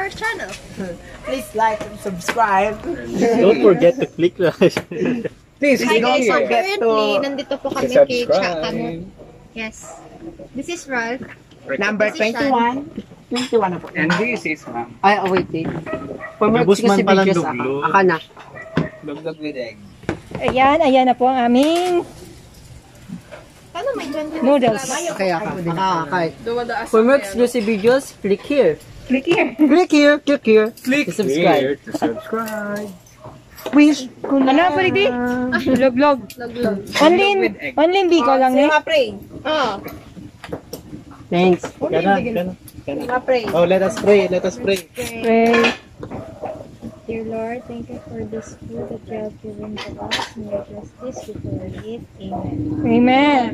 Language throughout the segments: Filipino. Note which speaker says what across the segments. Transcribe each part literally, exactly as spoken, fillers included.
Speaker 1: our channel.
Speaker 2: Please like and subscribe.
Speaker 3: Don't forget to click like.
Speaker 2: Please,
Speaker 1: Hi
Speaker 2: don't
Speaker 1: guys, so
Speaker 2: forget
Speaker 1: currently,
Speaker 2: to
Speaker 1: nandito po kami kay Chakamo. Yes. This is Ralph.
Speaker 2: number
Speaker 1: This is
Speaker 2: twenty-one. twenty-one na po.
Speaker 4: And this is, ma'am.
Speaker 5: Ay, oh, wait, wait. For more
Speaker 3: Gabos man
Speaker 5: kasi
Speaker 3: palang
Speaker 5: videos, aka,
Speaker 3: duglog.
Speaker 5: aka na.
Speaker 4: Dugdug with egg.
Speaker 6: Ayan, ayan na po ang aming
Speaker 1: Paano may dyan din?
Speaker 6: noodles.
Speaker 5: Okay, aka. Aka, aka. For more exclusive videos, click here.
Speaker 2: Click here.
Speaker 5: Click here, click here.
Speaker 2: Click
Speaker 5: to subscribe.
Speaker 3: Here to subscribe.
Speaker 5: Wish ko
Speaker 6: Ano po di? Log-log.
Speaker 1: Laglog.
Speaker 6: Only, only hindi ko lang eh.
Speaker 2: Mga pray.
Speaker 1: Oh.
Speaker 5: Thanks.
Speaker 3: Kana, kana, kana.
Speaker 1: Mga pray.
Speaker 3: Oh, let us pray. Let us pray.
Speaker 6: Pray.
Speaker 7: Dear Lord, thank you for this food that you have given to us. May you bless this before we eat. Amen.
Speaker 6: Amen.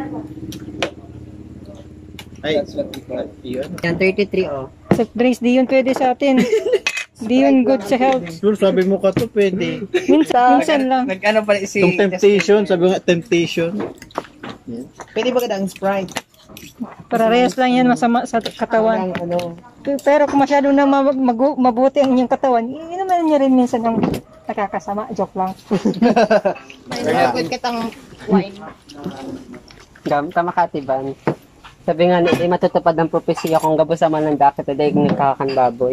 Speaker 3: Ay,
Speaker 4: That's what we call it.
Speaker 3: yun.
Speaker 5: Yan, thirty-three, oh.
Speaker 6: Soft drinks, di yun pwede sa atin. Di yun good sa health.
Speaker 3: Sure, sabi mo ka to, pwede.
Speaker 6: Minsan, minsan lang.
Speaker 2: Nag-ano pala si...
Speaker 3: Itong temptation, sabi nga, temptation.
Speaker 2: Pwede ba kadang Sprite?
Speaker 6: Para rehas lang yan masama sa katawan.
Speaker 2: Parang ano...
Speaker 6: Pero kung masyado na ma- magu- mabuti ang inyong katawan, inuman niya rin minsan ng nakakasama. Joke lang.
Speaker 1: May nagagod katang wine.
Speaker 5: Gam, tama ka, Tiban. Sabi nga, hindi matutupad ng propesya kung gabo sa manang dakit, dahil nagkakakan baboy.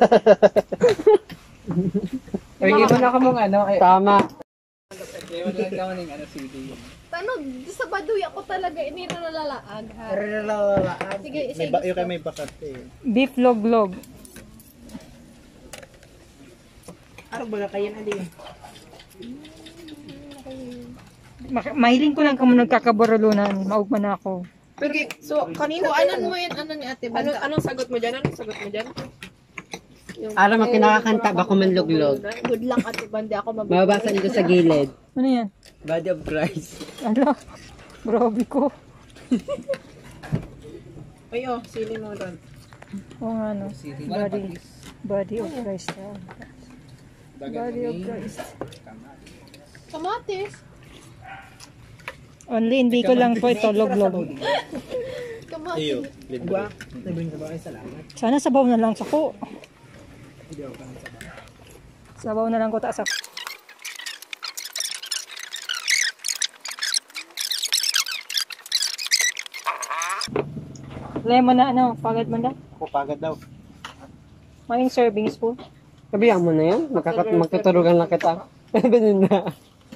Speaker 2: Ay, gano'n na ka mong ano... eh,
Speaker 5: Tama.
Speaker 4: Kaya wala lang ng ano, C D.
Speaker 1: Tanog, sa baduy ako talaga iniro na lalaag. ha?
Speaker 2: Ralalaan.
Speaker 1: Sige, isa
Speaker 3: May ba, yung kayo may bakat eh.
Speaker 6: Beef log-log.
Speaker 2: Ano ba na kayo na din?
Speaker 6: Ma- mahiling ko lang kung nagkakabarulunan. Maugman na ako.
Speaker 2: Pero, so, kanina...
Speaker 1: Kung anan mo yan, ano ni ate
Speaker 8: Ano,
Speaker 1: Banda?
Speaker 8: anong sagot mo dyan? Anong sagot mo dyan?
Speaker 5: Alam mo, kinakakanta ba kung manluglog?
Speaker 1: Good luck ate Banda, ako mabibigay.
Speaker 5: Mababasa nito sa gilid.
Speaker 6: Ano yan?
Speaker 5: Body of Christ.
Speaker 6: Ala, grabe ko.
Speaker 2: Ay, oh, sili mo ron.
Speaker 6: Oo nga no. Body, body of Christ. ah. Body of Christ.
Speaker 1: Kamatis.
Speaker 6: Only hindi ko lang po ito log-log.
Speaker 1: Kamatis.
Speaker 3: Iyo, libre.
Speaker 2: Gwa, nabing sa bakit salamat.
Speaker 6: Sana sabaw na lang sa ko. Sabaw na lang ko taas ako. Lemon na ano, pagad man na.
Speaker 3: Ako pagad daw.
Speaker 6: Maling serving spoon.
Speaker 5: Kabihan mo na yan. Magkakat magtuturugan lang kita. Ganun na.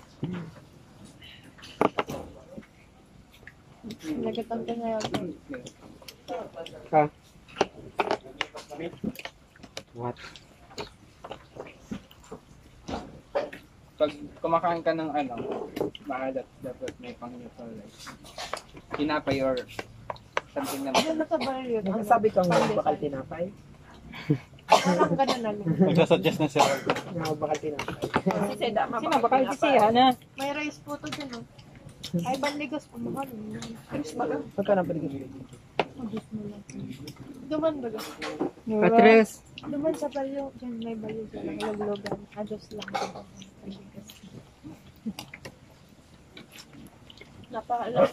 Speaker 1: Nagatan ko na yan.
Speaker 5: Ha? What?
Speaker 4: Pag kumakain ka ng ano, maalat, dapat may pang-neutralize. Tinapay or something na
Speaker 1: Ano sa barrio?
Speaker 2: Ang sabi kang bakal tinapay.
Speaker 1: Parang ganun na lang.
Speaker 3: Nagsasuggest na siya.
Speaker 2: Nga bakal tinapay.
Speaker 8: Si Seda,
Speaker 6: Sino ba kayo siya na?
Speaker 1: May rice po to dyan, oh. Ay, banligas po mahal.
Speaker 2: Pagka na pwede ko.
Speaker 1: Duman ba?
Speaker 5: Patres.
Speaker 1: Duman sa barrio. Diyan may barrio dyan. Laglogan. Adjust lang. Napaalas.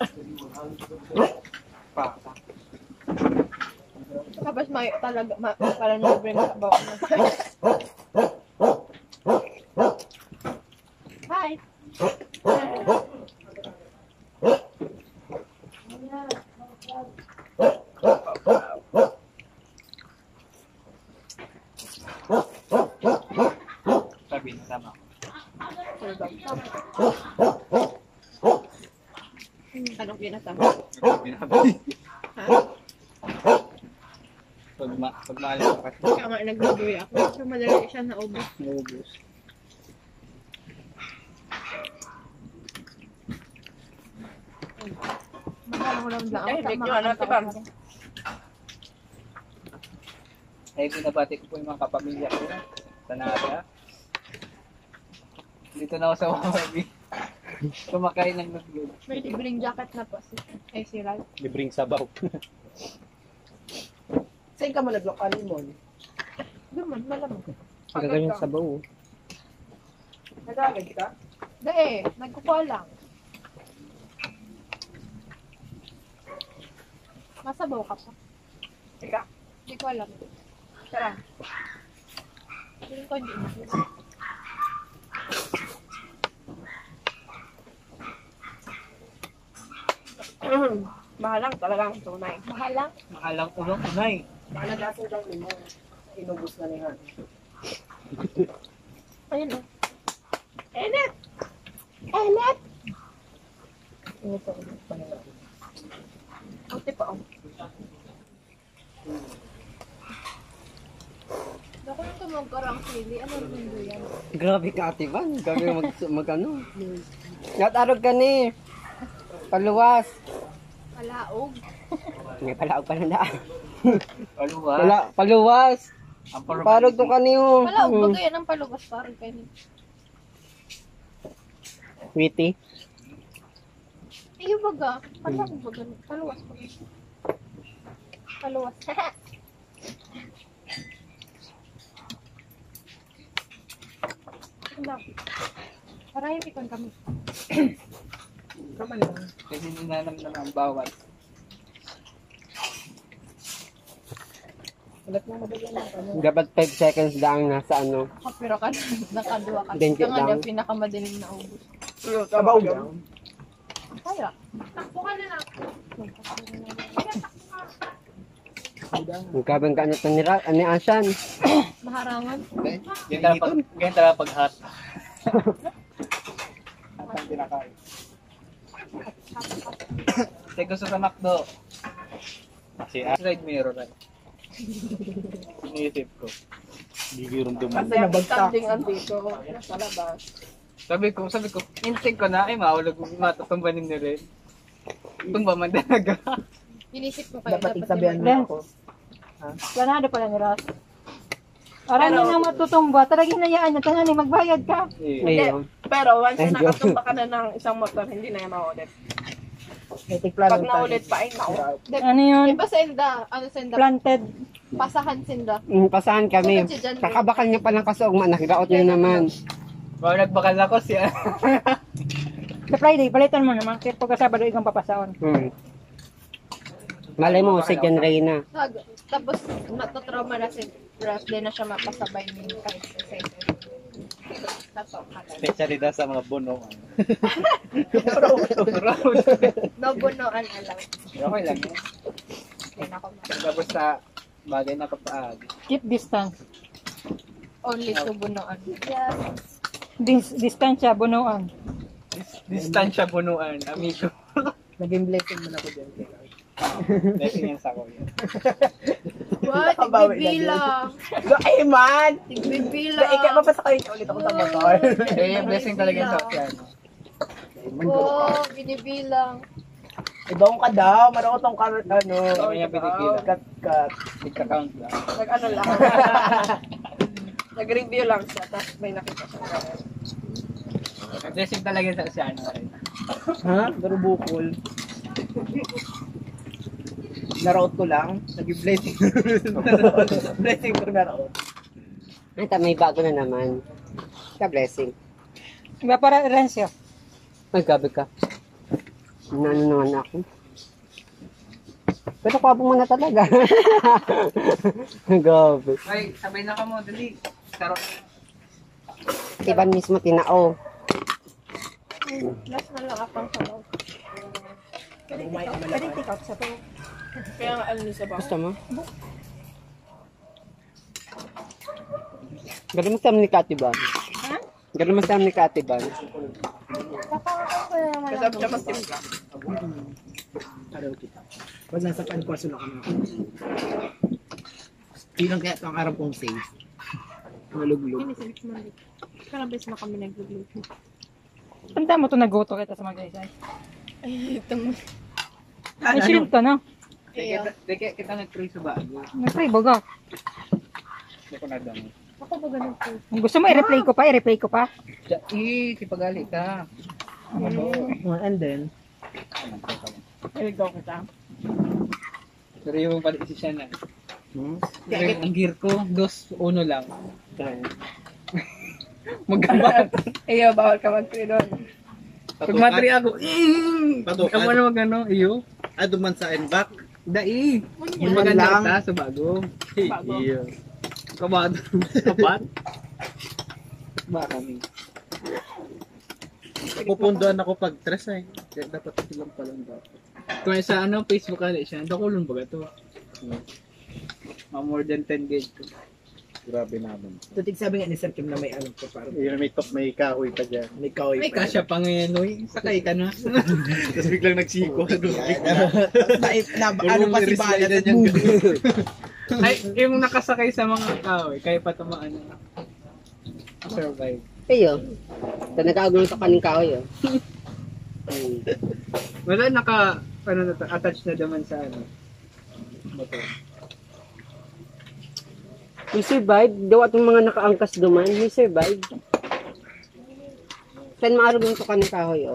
Speaker 4: pa.
Speaker 1: Tapos may talaga, ma, parang libre sa bawang na. Hi!
Speaker 4: Sabi na tama.
Speaker 1: Anong pinasama?
Speaker 4: Binabi. Pag ma pag maalis ka kasi
Speaker 1: Kaya nga nag-graduate ako. So madali siya na ubos.
Speaker 4: naubos.
Speaker 1: Mahal ko lang lang.
Speaker 8: Ay, big nyo, ano, tiba?
Speaker 4: Ay, binabati ko po yung mga kapamilya ko. Sa Naga. Dito na ako sa Wawabi. Kumakain ng naglog.
Speaker 1: May libreng jacket na po. Si, ay, si Ralph.
Speaker 3: Libreng sabaw.
Speaker 2: Saan ka mo nag-local mo?
Speaker 1: Duman, malamang.
Speaker 5: Gaganyan sa bawo.
Speaker 2: Nag-agad ka?
Speaker 1: Dae, nagkukuha lang. Masabaw ka pa.
Speaker 2: Ika.
Speaker 1: Hindi ko alam.
Speaker 8: Tara. Mahal lang talagang tunay.
Speaker 7: Mahal lang.
Speaker 4: Makalang ulong, unay.
Speaker 2: Malagasin lang mo. Inubos na niya.
Speaker 7: Ayun oh.
Speaker 8: Enet!
Speaker 7: Enet!
Speaker 2: Inubos pa niya.
Speaker 8: Ate pa, oh.
Speaker 1: Ako nung tumagkarang sili, ano rin ba yan?
Speaker 5: Grabe ka, Ate Van. Grabe mag, mag ano. Natarog ka ni. Paluwas.
Speaker 1: Palaog.
Speaker 5: May palaog pa na daan.
Speaker 4: Paluwa.
Speaker 5: Pala, paluwas.
Speaker 4: Ang paluwa.
Speaker 5: Parog to ka niyo.
Speaker 1: Palaog ba kaya ng palubas parang kayo?
Speaker 5: Witty.
Speaker 1: Iyo baga, palaog ba ganun? Paluwas ba? Paluwas. Parang yung pikon kami.
Speaker 2: Kaman lang.
Speaker 4: Kasi ninanam na ang bawal.
Speaker 2: Ulat mo madali lang.
Speaker 5: Dapat five seconds lang nasa ano.
Speaker 1: Pero ka nakaduwa ka.
Speaker 5: Thank you,
Speaker 1: Ito nga
Speaker 5: Dang.
Speaker 1: daw pinakamadaling na ubus.
Speaker 2: Sabaw lang.
Speaker 1: Kaya. Takbo ka na lang.
Speaker 5: Magkabang ka ano to ni, Ra- ni Ashan.
Speaker 1: Maharangan.
Speaker 4: Ganyan talaga pag, ganyan talaga pag hot.
Speaker 2: Ang pinakain.
Speaker 4: Kasi gusto sa McDo.
Speaker 3: Si A.
Speaker 4: Side mirror ay. Iniisip ko.
Speaker 3: Bibirong
Speaker 2: Kasi
Speaker 3: duman.
Speaker 2: nabagtak.
Speaker 8: Standing andito. Nasa labas.
Speaker 4: Sabi ko, sabi ko, instinct ko na, ay maulog, matutumbanin ni Ren. Tumba man talaga.
Speaker 1: Inisip ko kayo
Speaker 2: Dapat
Speaker 1: dapat
Speaker 2: isabihan mo
Speaker 6: Then,
Speaker 2: ako.
Speaker 6: Ganado pala ni Ras. Aram niya na matutumba. Talagang hinayaan niya. Tangan magbayad ka.
Speaker 4: Eh,
Speaker 5: Ngayon.
Speaker 8: Pero once
Speaker 5: Ay,
Speaker 8: na nakatumba ka na ng isang motor, hindi na yan maulit.
Speaker 2: May tigplano
Speaker 8: Pag naulit pa, ay maulit.
Speaker 6: Ano yun?
Speaker 1: Iba senda, ano senda,
Speaker 6: Planted.
Speaker 1: pasahan senda.
Speaker 5: Mm, pasahan kami. Kakabakal niya pa ng kasugma. Nakiraot niya naman.
Speaker 4: wow, nagbakal ako siya.
Speaker 6: Sa Friday, palitan mo naman. Kaya pagka Sabado, ikang papasaon.
Speaker 5: Hmm. Malay mo, si Jan Reyna.
Speaker 1: Tag- Tapos matatrauma na si Ras, di na siya mapasabay ni kahit sa session. Tapos
Speaker 3: Spesyalidad sa mga bono.
Speaker 1: no bunoan alam.
Speaker 4: Okay lang.
Speaker 1: Hindi na ako ma-
Speaker 4: Tapos sa bagay na kapaagi.
Speaker 6: Keep distance.
Speaker 1: Only to bunoan.
Speaker 6: Dis distansya, bunuan.
Speaker 4: Distansya bunuan, amigo.
Speaker 2: Naging blessing mo na ko dyan.
Speaker 4: Blessing yan sa ko yun.
Speaker 1: What?
Speaker 2: Nakabawi na
Speaker 1: Tigbibilang.
Speaker 2: Ay man!
Speaker 1: Tigbibilang.
Speaker 2: Ikaw mapasakay niya ulit ako sa motor.
Speaker 4: Eh, blessing talaga yan sa yan.
Speaker 1: Oh, binibilang.
Speaker 2: Ibang ka daw, marunong tong kar, ano,
Speaker 4: Oo, yan pinipilan.
Speaker 2: cut, cut.
Speaker 4: Tika-count lang.
Speaker 8: Nag-ano lang. Nag-review lang siya, tapos may nakita siya.
Speaker 4: Blessing talaga yan sa siya. Ano, rin.
Speaker 2: Ha? Garubukol. Naroot ko lang, naging blessing. Blessing ko naroot.
Speaker 5: Ay, ta- may bago na naman. Ka-blessing.
Speaker 6: Iba para Rencio.
Speaker 5: Ay, gabi ka. Ano naman ako. Pero kwabo mo na talaga. Gabi.
Speaker 4: Ay, sabay na ka mo, dali. Karot.
Speaker 5: Iban mismo tinao.
Speaker 1: Last na lang akong sabaw.
Speaker 6: Pwede take out sa to.
Speaker 8: Kaya nga ano sa bago.
Speaker 5: Gusto mo? Gano'n mo sa ni Katiban?
Speaker 6: Ha?
Speaker 5: Gano'n mo sa ni Katiban?
Speaker 8: Kasama siya mas timpla.
Speaker 2: Araw kita. Pag nasa pankwaso na kami ako. Bilang kaya ito ang araw kong safe. Maluglog.
Speaker 1: Pinisilip mo ulit. Karabes na kami nag-vlog.
Speaker 6: Tanda mo to nag-goto kita sa mag-isay.
Speaker 1: Ay, itong...
Speaker 6: Ay, shrimp to, no?
Speaker 1: Kaya,
Speaker 4: Di kita, kita nag-try sa bago.
Speaker 6: Nag-try baga.
Speaker 4: Hindi ko nadami.
Speaker 1: ako ba ganun po?
Speaker 6: Kung gusto mo, i-replay ko pa, i-replay ko pa.
Speaker 4: Eh, kipagali ka.
Speaker 2: And then,
Speaker 8: Naligaw kita.
Speaker 4: Pero yung pala isi siya na.
Speaker 2: hmm?
Speaker 4: Pero yung ang gear ko, dos, uno lang. Magkabat.
Speaker 8: Iyo, bawal ka mag-try doon.
Speaker 4: Pag matri ako, eh!
Speaker 3: Patukan.
Speaker 4: Ako na magano, iyo.
Speaker 3: Aduman sa and back.
Speaker 4: Dai. Yung
Speaker 2: Yan
Speaker 4: maganda
Speaker 2: lang.
Speaker 4: ta sa bago.
Speaker 8: Bago.
Speaker 3: Iyo.
Speaker 4: Kabado. Kabat?
Speaker 2: Ba kami. Pupunduan ako pag tres ay. Kaya dapat silang palang dapat.
Speaker 4: Kung sa ano, Facebook ano siya, dakulon ba ito? Mga more than ten gig.
Speaker 2: Grabe naman. Tutig sabi nga ni Sir Kim na may alam ko parang
Speaker 3: Yun, may top, may kahoy pa dyan.
Speaker 2: may kahoy
Speaker 4: May
Speaker 2: pa.
Speaker 4: kasya pa ngayon, oy. Sakay ka na.
Speaker 3: Tapos biglang nagsiko.
Speaker 2: na, na, ano pa si Bala sa Google.
Speaker 4: Ay, yung nakasakay sa mga kahoy, kaya pa tumaan na. Survive.
Speaker 5: Ayo. Ito nag-aagulong sa kaning kahoy, oh. Hmm.
Speaker 4: Wala naka, ano na to, attach na naman sa ano. Motor.
Speaker 5: We survive. Daw atong mga nakaangkas duman. We survive. Saan maarog yung kaning kahoy, oh.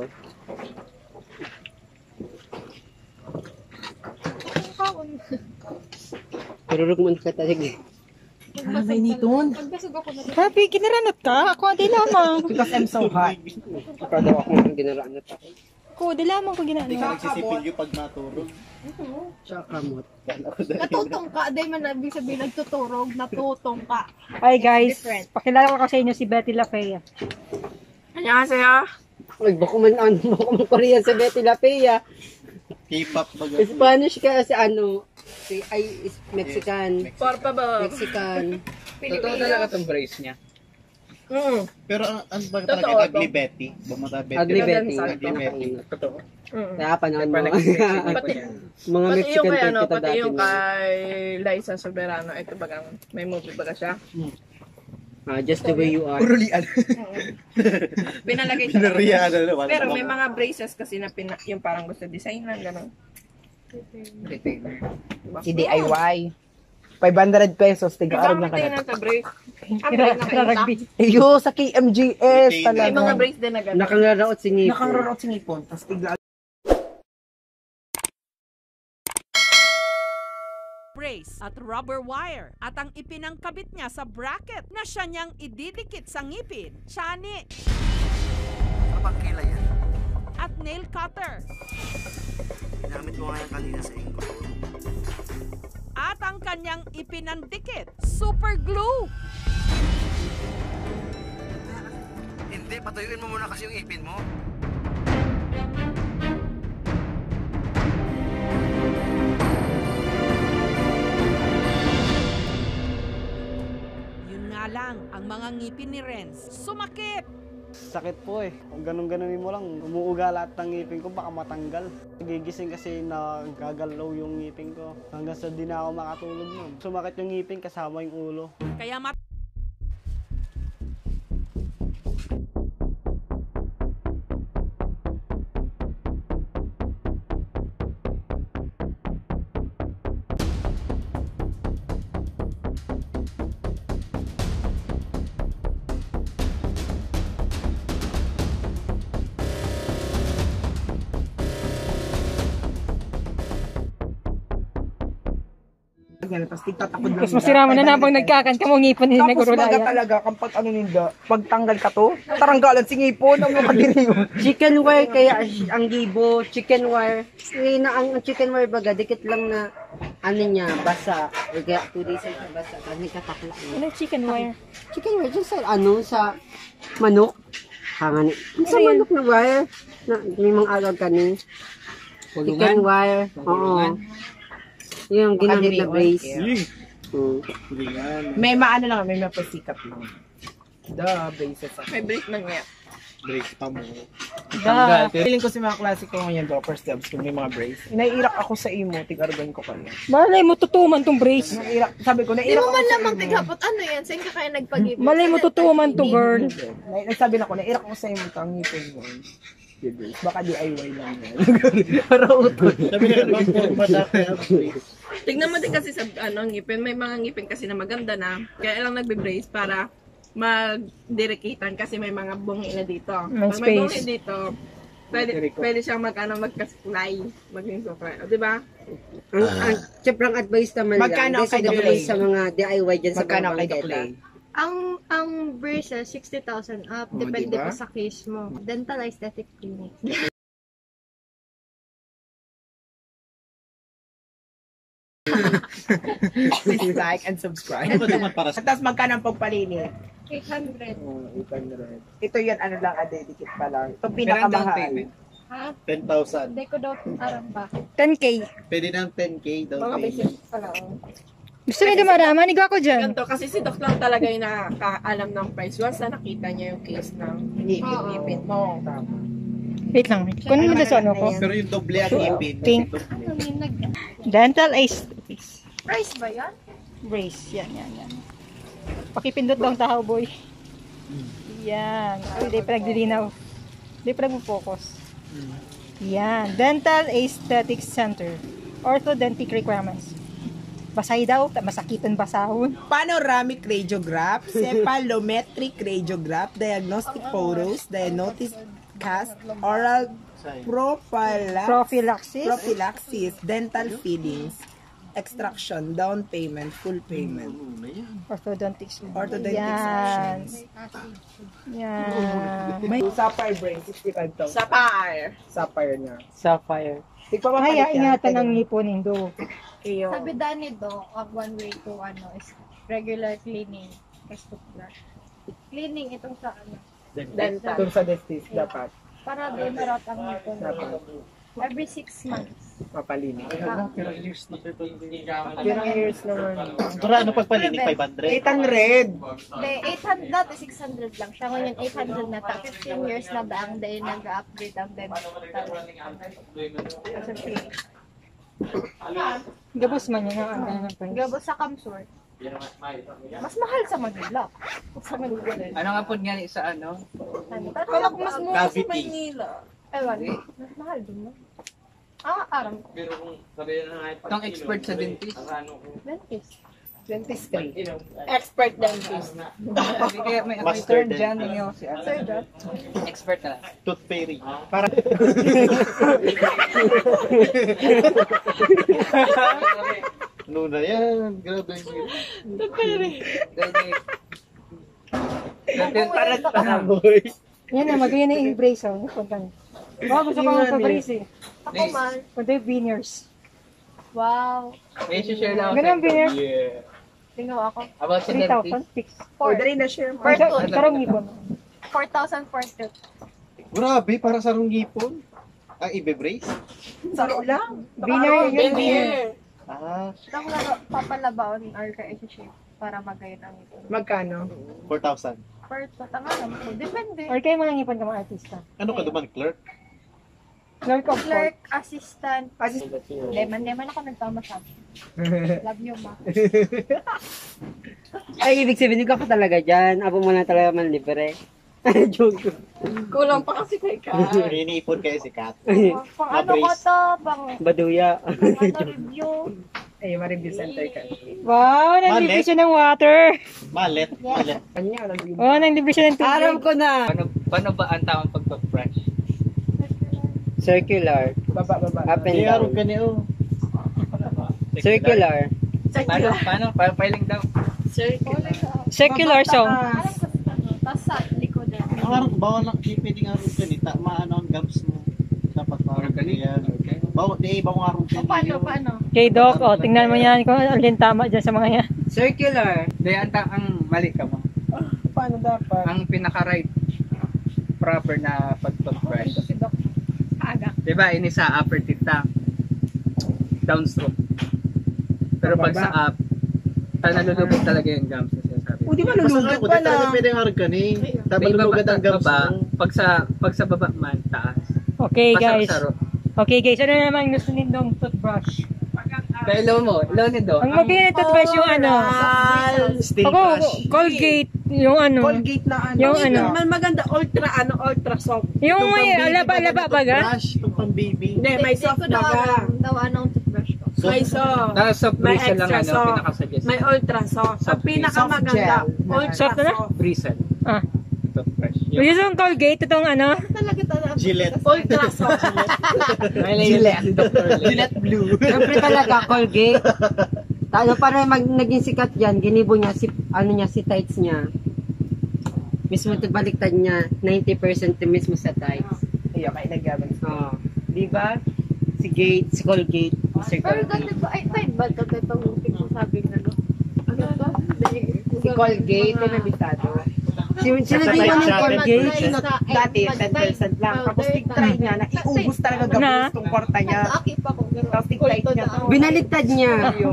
Speaker 5: Tururog mo na ka talig.
Speaker 2: May niton.
Speaker 1: Pagbasag ako na
Speaker 6: Happy, kinaranot ka? Ako, di lamang.
Speaker 2: Because I'm so hot.
Speaker 5: Ikaw daw ako ang ginaraan na tayo.
Speaker 6: Ako, di lamang ko ginano.
Speaker 3: Nagsisipil yung pag maturog.
Speaker 5: Tsaka kamot.
Speaker 1: natutong ka. Day man ibig sabihin nagtuturog. Natutong ka.
Speaker 6: Hi guys,
Speaker 1: Different.
Speaker 6: pakilala ko sa inyo si Betty Lafaya.
Speaker 8: 안녕하세요.
Speaker 5: Ay, bako man ano, bako man Korean sa Betty Lafaya.
Speaker 3: K-pop baga.
Speaker 5: Spanish ka si ano, si ay is Mexican.
Speaker 8: Por favor.
Speaker 5: Mexican.
Speaker 4: Totoo talaga itong brace niya.
Speaker 8: Mm.
Speaker 3: Pero ano ano ba
Speaker 8: Totoo
Speaker 3: talaga?
Speaker 8: to.
Speaker 3: Ugly Betty? Bumata Betty.
Speaker 5: Ugly Betty.
Speaker 3: Ugly Betty.
Speaker 4: Totoo.
Speaker 8: Mm.
Speaker 5: Kaya panahon mo.
Speaker 4: Kaya nag-sexy
Speaker 8: Pati,
Speaker 4: niya.
Speaker 5: Mga
Speaker 8: pati yung
Speaker 5: Mexican
Speaker 8: kay ano,
Speaker 5: kita
Speaker 8: pati
Speaker 5: dati.
Speaker 8: yung
Speaker 5: na.
Speaker 8: kay Liza Soberano, ito bagang may movie baga siya.
Speaker 5: Ah, just the way you are.
Speaker 2: Urulian.
Speaker 8: Pinalagay siya.
Speaker 3: Pinariya na naman.
Speaker 8: Pero may mga braces kasi na pina, yung parang gusto design lang, gano'n.
Speaker 4: Retailer.
Speaker 2: Si D I Y. five hundred pesos. Tiga-arog na
Speaker 8: Gamit din
Speaker 2: ka na.
Speaker 8: ng sa brace. Ang brace na kayo
Speaker 6: Rugby.
Speaker 2: Iyo, sa K M G S
Speaker 3: May
Speaker 8: May mga
Speaker 2: talaga.
Speaker 8: brace din na gano'n.
Speaker 5: Nakangaraot si Nico.
Speaker 2: Nakangarot si Nipon. Tapos tigla
Speaker 9: brace at rubber wire at ang ipinangkabit niya sa bracket na siya niyang ididikit sa ngipin, tiyan
Speaker 10: Kapag kila yan,
Speaker 9: at nail cutter
Speaker 10: ginamit ko nga yan kanina sa ingko.
Speaker 9: at ang kanyang ipinandikit, super glue.
Speaker 10: Hindi, patuyuin mo muna kasi yung ipin mo.
Speaker 9: Yun nga lang, ang mga ngipin ni Renz sumakit.
Speaker 11: Sakit po eh. Kung ganun-ganunin mo lang, umuuga lahat ng ngipin ko, baka matanggal. Gigising kasi nagagalaw yung ngipin ko. Hanggang sa di na ako makatulog nun. Sumakit yung ngipin kasama yung ulo.
Speaker 9: Kaya mat
Speaker 2: Tapos tigtatapod lang.
Speaker 6: Tapos masira mo na nabang nagkakan ka mo ngipon ni
Speaker 2: Tapos
Speaker 6: nagurulaya.
Speaker 2: baga talaga, kapag ano ninda, pagtanggal ka to, taranggalan si ngipon, ang mga diriyo.
Speaker 5: Chicken wire kaya ang gibo, chicken wire. Eh, na ang chicken wire baga, dikit lang na ano niya, basa. O kaya two days na basa. Kasi katakla.
Speaker 6: Anong chicken wire?
Speaker 5: Chicken wire, dyan sa ano, sa manok. Hangan. Sa manok na wire. Na, may mga agad kani. Chicken wire. Oo. Yung ginamit na brace. Hmm.
Speaker 2: May maano lang, may mapasikat lang. The braces.
Speaker 8: May brace lang nga.
Speaker 3: Brace pa mo.
Speaker 2: Da. Feeling ko si mga klase ko ngayon, Doppers Dubs, kung may mga brace. Naiirak ako sa imo, tig-argan ko kanya.
Speaker 6: Malay mo tutuman tong brace.
Speaker 2: Naiirak, sabi ko,
Speaker 1: Di
Speaker 2: naiirak
Speaker 1: mo
Speaker 2: ako
Speaker 1: man
Speaker 2: sa
Speaker 1: lamang
Speaker 2: imo.
Speaker 1: tighapot. Ano yan? Saan ka kaya nagpag-ibig?
Speaker 6: Malay mo tutuman to girl.
Speaker 2: Nai- Nagsabi na ko, naiirak ako sa imo, tangipin mo. The brace. Baka D I Y lang yan. Para utol.
Speaker 3: Sabi na naman po, madami ang brace.
Speaker 8: Tignan mo din kasi sa ano, ngipin. May mga ngipin kasi na maganda na. Kaya lang nagbe-brace para mag-dirikitan kasi may mga bungi na dito.
Speaker 6: May
Speaker 8: Pag may bungi
Speaker 6: space.
Speaker 8: dito, pwede, pwede siyang mag, ano, magka-supply. Maging supply. O, diba?
Speaker 5: Ang, ang siyempre ang advice naman
Speaker 2: Magkano
Speaker 5: lang,
Speaker 2: kay
Speaker 5: kasi
Speaker 2: The
Speaker 5: advice
Speaker 2: Play?
Speaker 5: sa mga D I Y dyan sa
Speaker 2: Magkano kay The
Speaker 5: Bangketa.
Speaker 2: Play?
Speaker 1: Ang ang braces, sixty thousand up.
Speaker 2: Oh,
Speaker 1: Depende
Speaker 2: diba?
Speaker 1: pa sa case mo. Dental aesthetic clinic.
Speaker 2: Please like and subscribe.
Speaker 3: Ano ba naman para sa...
Speaker 2: At tapos magkano ang pagpalinit?
Speaker 1: eight hundred.
Speaker 2: Oh, eight hundred. Ito yan, ano lang, a dedicate pa lang. Ito
Speaker 4: Pero ang down
Speaker 2: pinakamahal.
Speaker 4: payment.
Speaker 1: Ha?
Speaker 3: ten thousand.
Speaker 1: Hindi ko daw aram ba?
Speaker 6: ten K.
Speaker 3: Pwede ng ten K daw.
Speaker 8: Mga basic pala. oh.
Speaker 6: Gusto niyo dumaraman? Igo ako dyan.
Speaker 8: Ganito, kasi si Doc lang talaga yung nakakaalam ng price. Once na nakita niya yung case ng ngipin-ngipin mo.
Speaker 6: Wait lang. Kunin mo na sa ano ko.
Speaker 3: Pero yung doble ang ipin.
Speaker 6: Pink.
Speaker 1: Ano yung nag...
Speaker 6: Dental aesthetics.
Speaker 1: Price ba yan?
Speaker 6: Brace. Yan, yan, yan. Pakipindot daw ang tahaw, boy. Yan. Hindi pa nagdilinaw. Hindi pa nagpo-focus. Yan. Dental Aesthetics Center. Orthodontic requirements. Basay daw. Masakitan basahon.
Speaker 2: Panoramic radiograph, cephalometric radiograph, diagnostic photos, diagnostic cast, oral prophylaxis,
Speaker 6: Prophylaxis.
Speaker 2: prophylaxis, dental fillings, extraction, down payment, full payment.
Speaker 6: Orthodontics.
Speaker 2: Orthodontic
Speaker 6: Yan.
Speaker 2: sections.
Speaker 6: Yan.
Speaker 2: May sapphire brain, sixty-five thousand.
Speaker 8: Sapphire.
Speaker 2: Sapphire na.
Speaker 5: Sapphire.
Speaker 2: Tigpamapalit
Speaker 6: Kaya
Speaker 2: yan.
Speaker 6: ingatan ng ngipon nindo.
Speaker 1: Sabi dani do, ang one way to ano is regular cleaning. Kasi cleaning itong sa ano.
Speaker 8: Dental.
Speaker 2: Kung sa dentist, dapat
Speaker 1: Para doon na ang ngipon.
Speaker 2: Dapat.
Speaker 1: Every six months.
Speaker 2: mapalinis.
Speaker 1: Ah.
Speaker 3: Pero years na ito.
Speaker 2: Ilang years naman.
Speaker 3: Tura, ano pagpalinig? five hundred?
Speaker 2: eight hundred.
Speaker 1: De, eight hundred, dati six hundred lang siya. Ngayon, eight hundred na ta. fifteen years na daang dahil nag-upgrade ang dental. Kasi,
Speaker 6: Gabos man yun ang ano ng price.
Speaker 1: gabo sa Kamsur. Mas mahal sa Manila. Sa Manila.
Speaker 4: Ano nga po nga sa ano?
Speaker 1: Pero kala ko mas mura sa
Speaker 3: Cavity.
Speaker 1: Manila. Ewan, mas mahal dun mo. Ah, aram.
Speaker 4: Itong expert sa dentist.
Speaker 1: Dentist.
Speaker 2: Dentistry.
Speaker 8: Expert dentist.
Speaker 4: Hindi kaya may may
Speaker 3: Master
Speaker 4: term dyan ninyo si ano.
Speaker 1: Surgeon.
Speaker 4: Expert na lang.
Speaker 3: Tooth fairy.
Speaker 2: Para
Speaker 3: Ano na yan? Grabe yung
Speaker 4: Para sa
Speaker 3: boy.
Speaker 6: Yan na, magayon na yung brace. Oh. Punta niyo. Oh, gusto ko ang brace eh.
Speaker 1: Ako man.
Speaker 6: Punta yung veneers.
Speaker 1: Wow.
Speaker 4: May share lang ako.
Speaker 6: Ganun ang veneers.
Speaker 3: Yeah.
Speaker 1: Tingnan ako.
Speaker 4: About sa
Speaker 6: three thousand.
Speaker 4: dentist.
Speaker 6: Fix.
Speaker 1: Four.
Speaker 2: order na share mo.
Speaker 1: Per tooth.
Speaker 6: Karong ngipon.
Speaker 1: four thousand for tooth.
Speaker 3: Grabe, para sa rungipon. Ah, ibe-brace?
Speaker 2: Saro lang.
Speaker 6: Veneer yun.
Speaker 8: Veneer.
Speaker 3: Ah,
Speaker 1: Itong papalabaon or ka-shape para magayon ang ito.
Speaker 2: Magkano?
Speaker 3: four thousand.
Speaker 1: Per tooth, ang alam ko. Depende.
Speaker 6: Or kayo mga ngipon ka mga artista.
Speaker 3: Ano ka naman, clerk?
Speaker 6: Clerk of court.
Speaker 1: Clerk, assistant.
Speaker 2: Kasi
Speaker 1: Leman, leman ako nagtama sa akin. Love you, ma.
Speaker 5: Ay, ibig sabihin, hindi ka talaga dyan. Abo mo na talaga man libre. Joke.
Speaker 8: Kulang pa kasi kay Ka.
Speaker 3: Iniipon kayo si Kat.
Speaker 1: Pang ano ko to, pang
Speaker 5: Baduya.
Speaker 1: pang ano review.
Speaker 2: ay, ma-review center ka.
Speaker 6: Wow, nanlibre siya ng water.
Speaker 3: Malet, malet.
Speaker 2: Kanya, nag-review.
Speaker 6: Oh, nanlibre siya ng
Speaker 5: Aram
Speaker 6: tubig.
Speaker 5: ko na.
Speaker 4: Paano, paano ba ang tamang pagpa-fresh?
Speaker 5: Circular.
Speaker 2: Baba, baba.
Speaker 5: Up and
Speaker 3: Hindi,
Speaker 5: down.
Speaker 3: araw ka niyo.
Speaker 5: Circular.
Speaker 4: Paano, paano? Paano filing daw?
Speaker 8: Circular.
Speaker 6: Circular song.
Speaker 1: Alam ko sa ano, tas sa likod eh.
Speaker 3: Ang araw ko, bawal lang, hindi pwedeng araw ka ni. Maano ang gums mo. Dapat parang ganyan. Bawal, di, bawal araw ka
Speaker 1: O, paano, paano?
Speaker 6: Okay, Doc, oh, tingnan mo yan kung alin tama dyan sa mga yan.
Speaker 5: Circular.
Speaker 4: Dahil ang, ta- ang mali ka mo.
Speaker 2: Paano dapat?
Speaker 4: Ang pinaka-right proper na pag-fresh.
Speaker 1: Si Doc. Aga.
Speaker 4: Diba, ini sa upper teeth ta. Downstroke. Pero pag sa up, ta nalulubog talaga yung gums na sinasabi.
Speaker 2: O, di ba
Speaker 3: Basta
Speaker 2: nalulugod
Speaker 3: ako, di
Speaker 2: pala?
Speaker 3: talaga pwedeng araw ka ni. Dapat
Speaker 4: May ibaba
Speaker 3: lulugad ang
Speaker 4: sa
Speaker 3: gums
Speaker 4: baba,
Speaker 3: mo.
Speaker 4: pag sa, pag sa baba man, taas.
Speaker 6: Okay, guys.
Speaker 4: Pasaro-saro.
Speaker 6: Okay, guys. Ano naman gusto nindong toothbrush?
Speaker 4: Dahil lo mo, lo nindo.
Speaker 6: Ang mabili ng toothbrush yung ano.
Speaker 3: Steel
Speaker 6: Ako,
Speaker 3: brush.
Speaker 6: Colgate. Yung ano.
Speaker 2: Colgate na ano.
Speaker 6: Yung ano.
Speaker 8: Man maganda ultra ano ultra soft.
Speaker 6: Yung
Speaker 3: Itong
Speaker 6: may
Speaker 3: pang-baby
Speaker 6: laba-laba
Speaker 3: ba
Speaker 6: baga.
Speaker 3: Brush, itong pang baby.
Speaker 8: Hindi, may soft
Speaker 1: Hindi ko daw
Speaker 8: baga.
Speaker 1: alam daw anong toothbrush ko.
Speaker 8: May soft.
Speaker 4: Na soft
Speaker 8: May
Speaker 4: bristle lang
Speaker 8: extra
Speaker 4: ano,
Speaker 8: soft.
Speaker 4: pinaka-suggest.
Speaker 8: May ultra soft. Ang
Speaker 4: Soft
Speaker 8: pinakamaganda,
Speaker 2: gel.
Speaker 8: ultra
Speaker 6: Soft na na?
Speaker 8: soft.
Speaker 4: Bristle.
Speaker 6: Ah.
Speaker 4: Toothbrush.
Speaker 6: Yung yung Colgate, itong ano.
Speaker 1: Talaga talaga.
Speaker 3: Gillette.
Speaker 8: Ultra soft.
Speaker 4: Gillette.
Speaker 2: Gillette blue.
Speaker 5: Siyempre talaga, Colgate. Ano, para mag, naging sikat yan, ginibo niya, si, ano niya, si tights niya. Mismo ito baliktad niya, ninety percent mismo sa tights.
Speaker 2: Iyo, kaya nagyaman.
Speaker 5: Oh. Di ba? Si Gate, si Colgate, si
Speaker 1: Pero
Speaker 5: Colgate.
Speaker 1: dati ba, ay, five ba ito itong tingko?
Speaker 2: Colgate, may nabitado.
Speaker 5: Sinabi ko ng Colgate.
Speaker 2: Dati, ten percent lang. Tapos tig-try niya na iubos talaga gabos tong kwarta niya. Tapos tig-try niya.
Speaker 5: Binaliktad niya.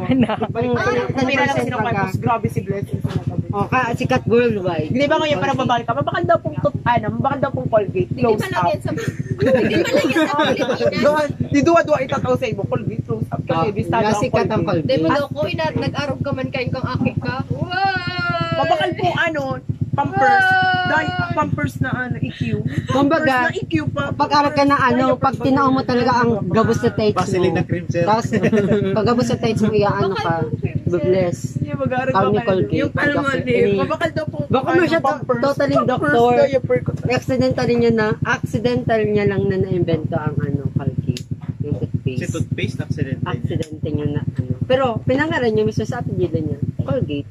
Speaker 2: Tumira lang sinukapos. Grabe si Blessing.
Speaker 5: O, ka, sikat worldwide.
Speaker 2: Hindi ba ngayon parang babalik ka? Mabakal daw pong, ano, mabakal daw pong Colgate. Close up.
Speaker 8: Hindi man lang yan sa Pilipinas.
Speaker 2: Di duwa-duwa itataw sa ibo. Colgate close up. Kasi bistado ang
Speaker 5: Nasikat ang
Speaker 2: Colgate.
Speaker 8: Di
Speaker 5: Colgate.
Speaker 8: mo ko, inat, nag-arog ka man kayo kang aki ka. Wow!
Speaker 2: Mabakal pong ano, Pampers. Dahil Pampers na ano, E Q.
Speaker 5: Kumbaga,
Speaker 2: Pampers na E Q pa.
Speaker 5: pag-aral ka na ano, pag tinao mo talaga ang gabos na tights mo.
Speaker 3: Vaseline na cream, sir.
Speaker 5: Tapos, pag gabos na tights mo, iaano ka. Bless.
Speaker 2: Hindi mag-aaral
Speaker 5: Tawag ni
Speaker 2: ba kayo?
Speaker 5: Colgate.
Speaker 2: Yung ano mo,
Speaker 5: Doctor
Speaker 2: di.
Speaker 5: Any.
Speaker 2: Mabakal daw pong
Speaker 5: Baka mo siya to- totally doctor. Accidentally niya na, accidental niya lang na na-invento ang ano, Colgate. Yung
Speaker 3: Si
Speaker 5: toothpaste.
Speaker 3: toothpaste, accident.
Speaker 5: Accidente niya na ano. Pero, pinangalan niya mismo sa apelyido niya. Colgate.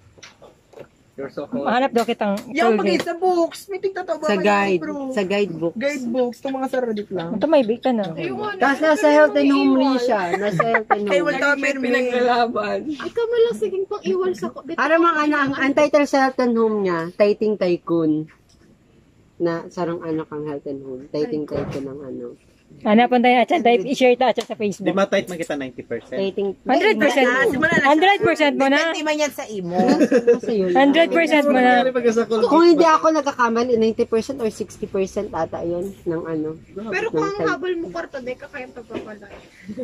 Speaker 4: You're so cold.
Speaker 6: Mahanap daw kitang
Speaker 2: Yung pag
Speaker 6: Colgate.
Speaker 2: sa books, may tigtataba
Speaker 5: Sa
Speaker 2: kayo,
Speaker 5: guide.
Speaker 2: bro.
Speaker 5: Sa guidebook.
Speaker 2: Guidebooks, itong mga saradik lang.
Speaker 6: Ito may big ka na.
Speaker 5: Tapos nasa health and home rin siya. Nasa health and
Speaker 2: Kaya
Speaker 5: home.
Speaker 2: wala kami
Speaker 4: Pinaglalaban.
Speaker 8: Ikaw mo lang siging pang iwal sa ko.
Speaker 5: Para mga ano, ang, ang title sa health and home niya, Tighting Tycoon. Na sarang ano kang health and home. Tighting Tycoon ng ano.
Speaker 6: Hanapan tayo at type i-share ta at sa
Speaker 3: Di
Speaker 6: Facebook.
Speaker 3: ba tight man kita ninety percent?
Speaker 5: Tighting
Speaker 6: one hundred percent. one hundred percent mo na.
Speaker 2: Depende man yan sa imo.
Speaker 5: Kasi yun.
Speaker 6: one hundred percent mo na.
Speaker 5: Kung hindi ako nagkakamali, ninety percent or sixty percent ata yun ng ano.
Speaker 8: Pero kung ang habol mo kwarta, di ka kayang pagpapalay.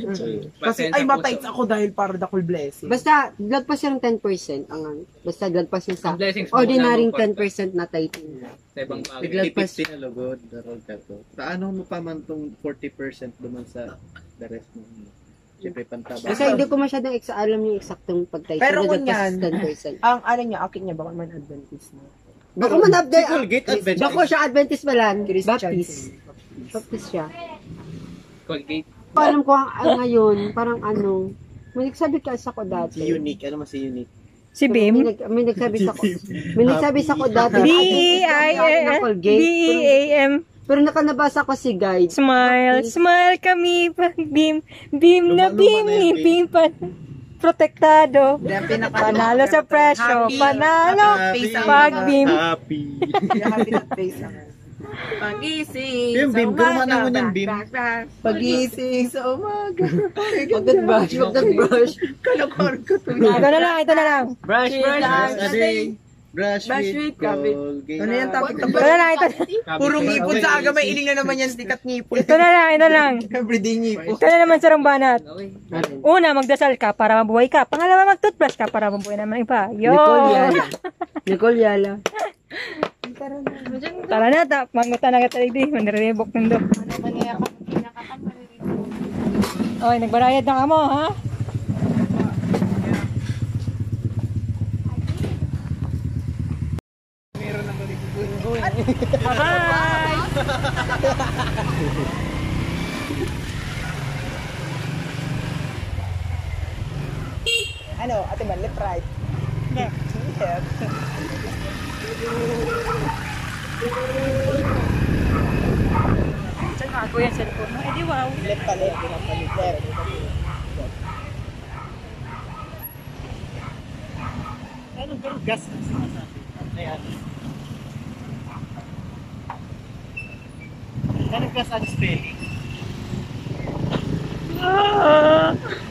Speaker 2: Kasi ay matights ako dahil para the cool blessing.
Speaker 5: Basta, lagpas yung ten percent. Ang, ano. basta lagpas yung sa
Speaker 4: Ang blessings mo
Speaker 5: ordinaryong
Speaker 4: lang,
Speaker 5: ten percent na tighting.
Speaker 4: Sa ibang bagay.
Speaker 5: Naglagpas.
Speaker 3: Tipid pinalugod, darog ka to. Paano mo pa man tong forty percent duman sa the rest mo? Siyempre, pantaba.
Speaker 5: Kasi hindi ko masyadong exa alam yung eksaktong pag-tighting.
Speaker 2: Pero
Speaker 5: Pero
Speaker 2: kung yan,
Speaker 5: ten percent.
Speaker 2: ang ano niya, akin niya, baka man Adventist na.
Speaker 5: Baka man
Speaker 3: Si
Speaker 5: update.
Speaker 3: Colgate Adventist.
Speaker 5: Bako siya Adventist ba lang?
Speaker 2: Christian.
Speaker 5: Baptist. Baptist siya.
Speaker 4: Colgate.
Speaker 5: Alam ko ang ang ngayon, parang ano, may nagsabi ka sa ko dati.
Speaker 3: Si Unique. Ano mas si Unique?
Speaker 6: Si
Speaker 5: May,
Speaker 6: Bim.
Speaker 5: nag, may nagsabi sa ko. May nagsabi sa ko dati.
Speaker 6: B E I
Speaker 5: na
Speaker 6: M. B
Speaker 5: Colgate.
Speaker 6: E A M.
Speaker 5: Pero nakanabasa ko si guide.
Speaker 6: Smile. Smile kami. Bim. Bim na bim ni Bim pa. Protektado. Panalo sa presyo. Panalo. Pag Bim.
Speaker 3: Happy.
Speaker 2: Happy na face naman.
Speaker 8: Pagising.
Speaker 3: Bim, Bim, gumana mo niyan, Bim.
Speaker 2: Pagising sa umaga.
Speaker 5: Magdad brush. Magdad brush.
Speaker 2: Kalakar ko to.
Speaker 6: Ito na lang. Ito na lang.
Speaker 5: Brush, brush.
Speaker 3: Brush a day. Brush
Speaker 2: Brush
Speaker 3: with
Speaker 2: with Colgate.
Speaker 3: Colgate.
Speaker 2: Ano yan, topic
Speaker 6: Ito na lang. Ito na lang.
Speaker 2: Puro ngipon sa aga, may iling na naman yan, stikat ngipon.
Speaker 6: Ito na lang. Ito lang.
Speaker 2: Everyday ngipon.
Speaker 6: Ito na naman sa rambanat. Una, magdasal ka para mabuhay ka. Pangalawa, mag-toothbrush ka para mabuhay naman iba. Yo!
Speaker 5: Nicole Yala. Nicole Yala.
Speaker 6: Tara na, ta. Manguta na kita hindi. Maniribok nando. Oy, nagbarayad na ka mo, ha? Bye-bye!
Speaker 2: Ano, ate man, left, right.
Speaker 6: Left.
Speaker 2: Left.
Speaker 6: Saan ka ako yung cellphone mo? Eh di wow.
Speaker 2: Left pa, left. Left.
Speaker 3: Ano ba yung gas? Ayan. Ano gas ang spelling?
Speaker 6: Ah!